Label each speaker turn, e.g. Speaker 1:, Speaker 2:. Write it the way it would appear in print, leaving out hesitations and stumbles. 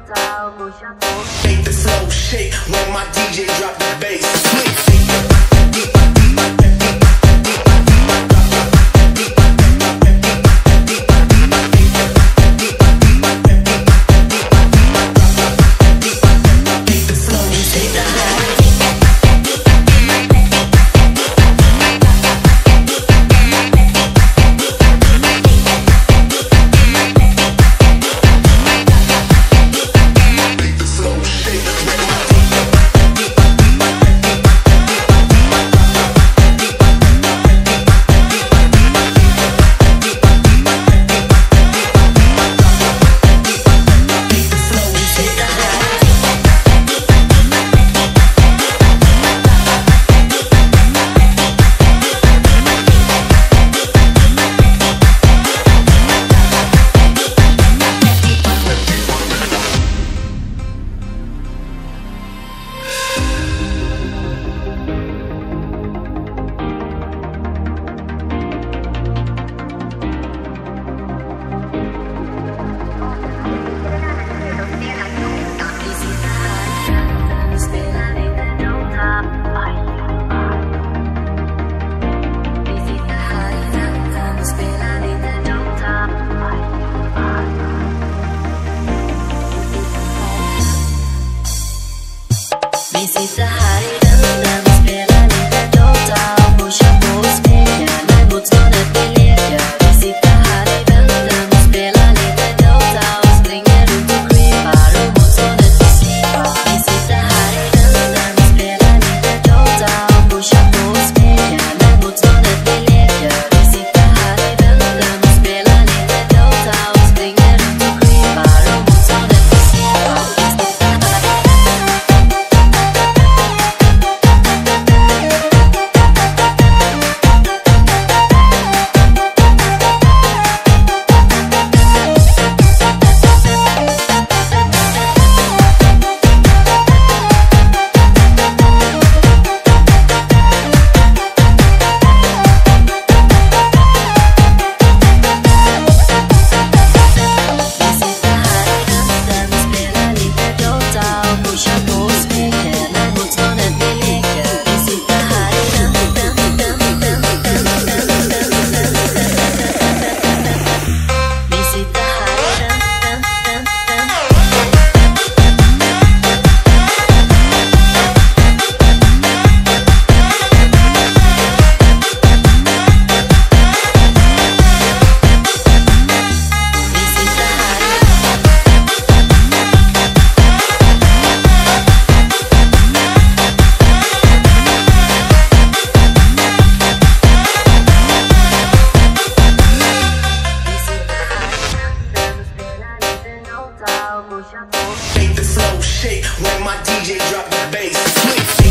Speaker 1: Make the flow shake when my DJ drop the bass.
Speaker 2: Vi sitter här i dunden och spelar lite Dota och pushar på spegeln när motståndet vi leker. Vi sitter här i dunden och spelar lite Dota och springer runt och creepar och motståndet vi slipar. Vi sitter här i dunden och spelar lite Dota och pushar på spegeln när motståndet vi leker. Vi sitter här i dunden och spelar lite Dota och springer runt och creepar och motståndet vi slipar.
Speaker 1: Make the flow shake when my DJ drop the bass.